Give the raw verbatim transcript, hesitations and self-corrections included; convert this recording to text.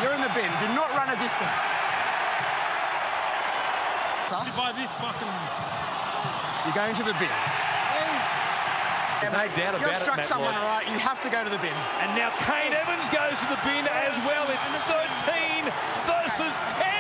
You're in the bin. Do not run a distance. By this fucking... You're going to the bin. There's no doubt about it, You've struck Matt someone, White. all right. You have to go to the bin. And now Kane Evans goes to the bin as well. It's thirteen versus ten.